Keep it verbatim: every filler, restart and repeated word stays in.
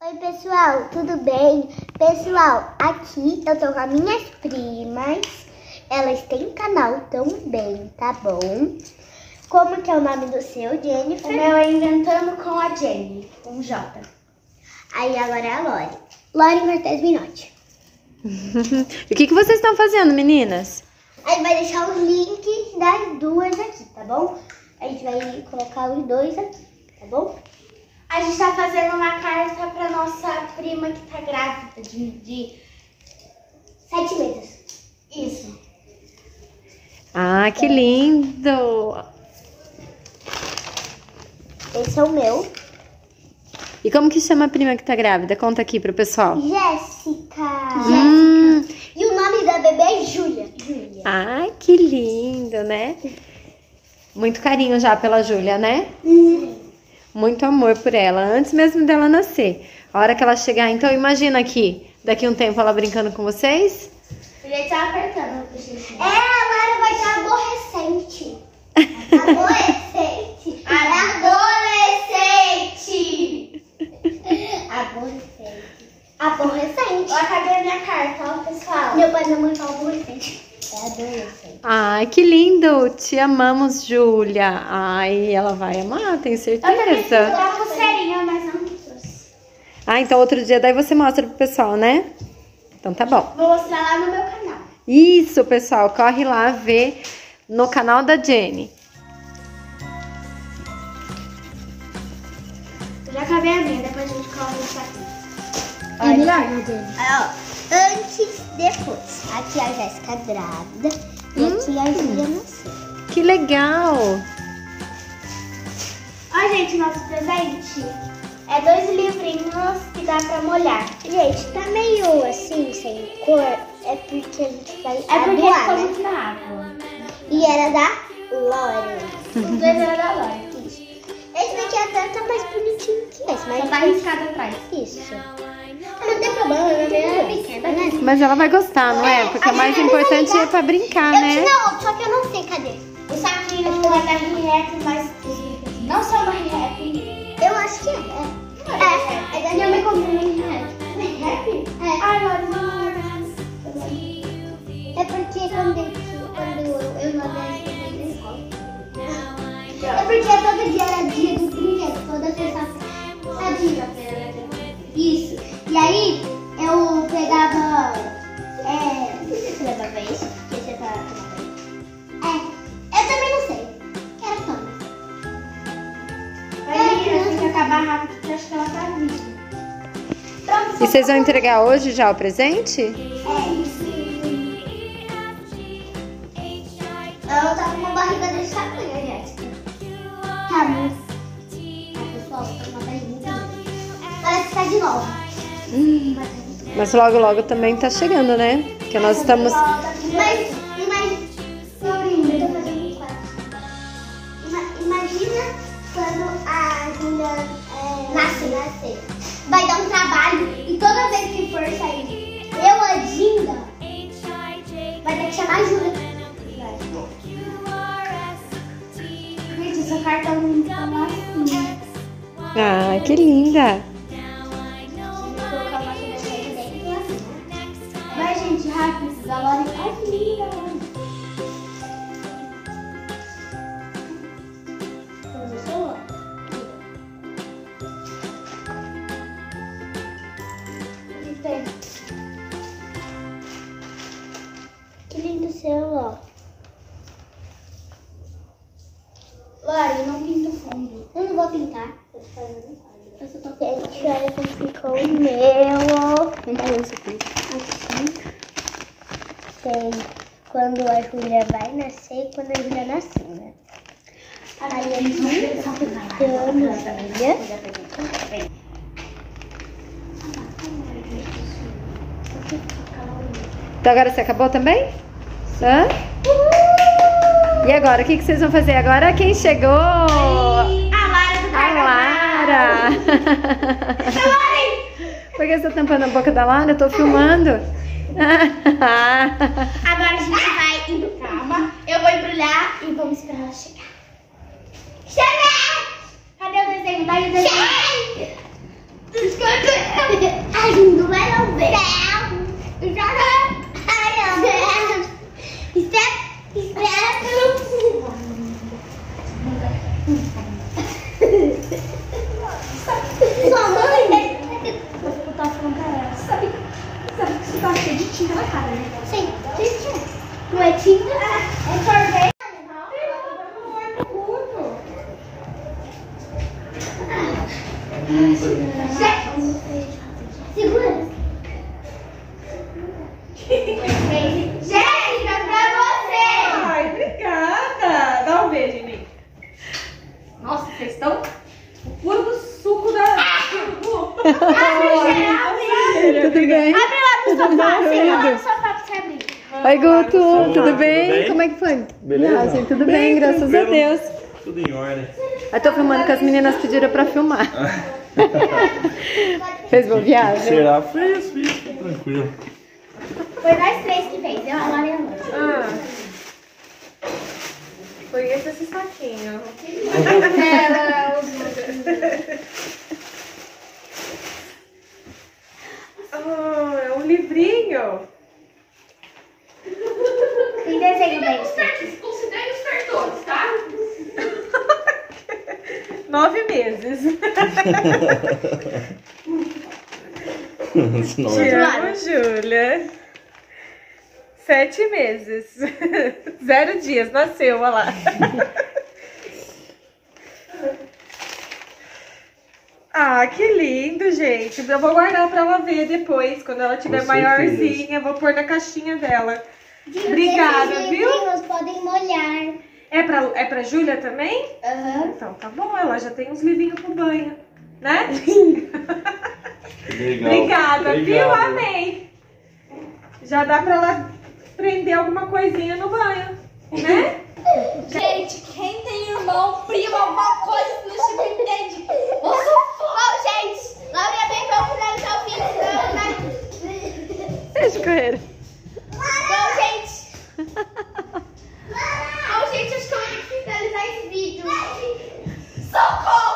Oi pessoal, tudo bem? Pessoal, aqui eu tô com as minhas primas. Elas têm canal também, tá bom? Como que é o nome do seu, Jennifer? O meu é Inventando com a Jenny, com J. Aí agora é a Lori. Lori Cortez Minotti. E o que, que vocês estão fazendo, meninas? Aí vai deixar os links das duas aqui, tá bom? A gente vai colocar os dois aqui, tá bom? A gente tá fazendo uma carta pra nossa prima que tá grávida de, de... Sete meses. Isso. Ah, que lindo! Esse é o meu. E como que chama a prima que tá grávida? Conta aqui pro pessoal. Jéssica. Hum. Jéssica. E o nome da bebê é Júlia. Júlia. Ai, que lindo, né? Muito carinho já pela Júlia, né? Uhum. Muito amor por ela, antes mesmo dela nascer. A hora que ela chegar, então imagina aqui, daqui a um tempo ela brincando com vocês. Ele tá apertando pro xixi. É, a Lara vai estar aborrecente. Aborrecente. Adolescente! Aborrecente. Aborrecente. Ó, cadê a minha carta, ó, pessoal? Meu pai e minha mãe falam aborrecente. É adolescente. Ai, que lindo! Te amamos, Júlia. Ai, ela vai amar, tenho Eu também fiz certeza. uma pulseirinha, mas não trouxe. Ah, então outro dia daí você mostra pro pessoal, né? Então tá bom. Vou mostrar lá no meu canal. Isso, pessoal, corre lá ver no canal da Jenny. Eu já acabei a minha, depois a gente coloca isso aqui. É melhor, né, Jenny? Ó, antes, depois. Aqui a Jéssica grávida e aqui a Júlia nasceu. Que legal! Ó, gente, nosso presente é dois livrinhos que dá pra molhar. Gente, tá meio assim, sem cor, é porque a gente vai É porque ele doar, ficou né? muito na água. E era da Lori. Os dois eram da Lori. Isso. Esse daqui até tá mais bonitinho que esse, mas Só tá riscado atrás. isso. Não tem problema, meu bebê é pequena, né? Mas ela vai gostar, não é? Porque o mais importante é pra brincar, Eu né? tinha outro, só que eu não sei, cadê? O saquinho é da R-Rap, mas os brinquedos não são da R-Rap. Eu acho que é. É, é da Minha mãe comprou um R-Rap. R-Rap? É. Ai, Lori, não. É porque quando eu, quando eu, eu não adoro na escola. É porque todo dia era dia dos brinquedos, toda sexta-feira. Sabia? Isso. E aí eu pegava. É. Não sei se você levava isso, porque você tá. É. Eu também não sei. Quero tanto. Vai, menina, tem que acabar rápido, porque eu acho que ela tá viva. Pronto. E vocês vão entregar hoje já o presente? É isso. Ela tá com uma barriga desse tamanho, Jéssica. Tá muito. A pessoal tá com uma barriga grande. Parece que tá de novo. Hum. Mas logo, logo também tá chegando, né? Porque nós estamos... Mas, mas, Florinda, eu tô fazendo um quadro. Ima- Imagina quando a Júlia é, nascer, nascer. Vai dar um trabalho e toda vez que for sair, eu, a Dinda, vai ter que chamar a Júlia. Gente, essa carta é muito massinha. Ah, que linda! Vai, gente, rápido. Da Lori. Ai, que linda, Lori. Que lindo seu, ó. Lori, eu não pinto fundo. Eu não vou pintar. Eu tô fazendo um quadro. Eu só tô querendo. Gente, olha como ficou o meu. Vamos fazer isso aqui. Assim. Tem quando a Júlia vai nascer e quando a Júlia nasceu, né? Aí a gente tá pintando a Júlia. Então agora você acabou também? Hã? E agora, o que, que vocês vão fazer agora? Quem chegou? A Lara do A carnaval. Lara! Por que você tá tampando a boca da Lara? Eu tô filmando. Agora a gente vai indo. Calma. Eu vou embrulhar e vamos esperar ela chegar. Chega! Cadê o desenho? Dá o desenho. tinta na cara, né? Sim, tinta. Não é tinta, é sorvete. Segura. Jéssica, pra você! Ai, obrigada! Dá um beijo em mim. Nossa, vocês estão o puro do suco da... Tudo bem? Abre lá no sofá, senta lá no sofá pra você abrir. Oi, Guto, tudo tudo bem? bem? Como é que foi? Beleza? Viagem, tudo bem, graças a tranquilo. Deus. Tudo em ordem. Eu tô filmando que as meninas pediram pra filmar. Fez boa viagem? Será? Fez, fiz, fiz, tranquilo. Foi nós três que fez, eu, a Lara e a Lua. Ah. Conheço esse saquinho. Oh, é um livrinho. Tem desenho bem. Considere os cartões, tá? Nove meses. Senão Te é- amo, Júlia. Sete meses. Zero dias, nasceu, olha lá. Ah, que lindo, gente. Eu vou guardar pra ela ver depois, quando ela tiver Com maiorzinha. Vou pôr na caixinha dela. Obrigada, Esses viu? livrinhos podem molhar. É pra, é pra Júlia também? Aham. Então tá bom, ela já tem uns livrinhos pro banho, né? Legal. Obrigada, viu? Obrigado. Amei. Já dá pra ela prender alguma coisinha no banho, né? Gente, quem tem irmão, primo, alguma coisa que não se entende? Eu sou foda, gente. Laura bem pra eu finalizar o vídeo, senão, né? Beijo, Correio. Então, gente. Então, gente, acho que eu vou ter que finalizar esse vídeo. Socorro!